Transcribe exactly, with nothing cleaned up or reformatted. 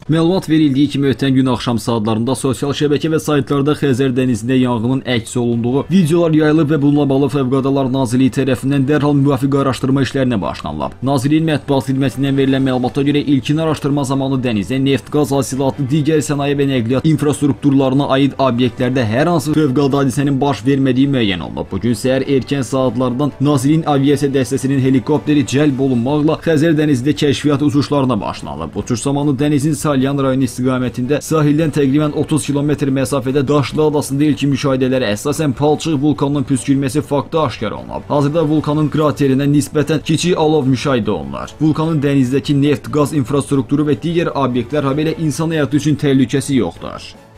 Məlumat verildiyi kimi ötən gün axşam saatlarında sosial şəbəkə və saytlarda Xəzər dənizində yanğının əks olunduğu videolar yayılıb və bununla bağlı Fövqəladalar Nazirliyi tərəfindən dərhal müvafiq araşdırma işlərinə başlanılıb. Nazirliyin mətbuat xidmətindən verilən məlumata görə ilkin araşdırma zamanı dənizdə neft, qaz hasilatı, digər sənaye və nəqliyyat infrastrukturlarına aid obyektlərdə hər hansı fövqəladə hadisənin baş vermədiyi müəyyən olunub. Bugün səhər erkən saatlardan Nazirliyin aviasiya dəstəsinin helikopteri cəlb olunmaqla Xəzər dənizində kəşfiyyat uçuşlarına başlanılıb. Uçuş zamanı dənizin Salyan rayonu istiqamətində sahildən təqribən otuz kilometr məsafədə Daşlı adasında ilkin müşahidələrə əsasən palçıq vulkanının püskürməsi faktı aşkar olunub. Hazırda vulkanın kraterinə nisbətən kiçik alov müşahidə olunur. Vulkanın dənizdəki neft, qaz infrastrukturu və digər obyektlər habelə insan həyatı üçün təhlükəsi yoxdur.